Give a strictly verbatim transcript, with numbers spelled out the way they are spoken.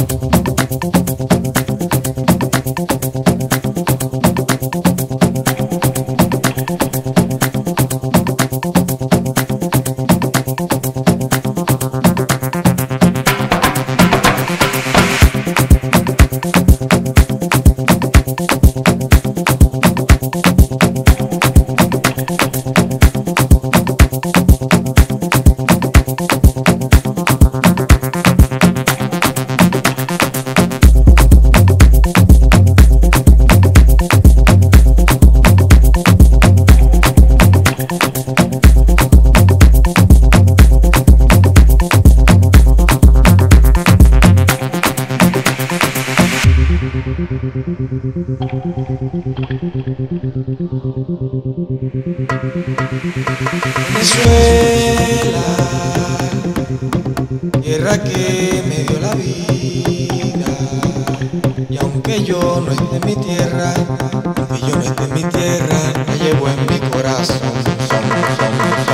Venezuela, tierra que me dio la vida, y aunque yo no esté en mi tierra, aunque yo no esté en mi tierra, la llevo en mi corazón. Son, son, son.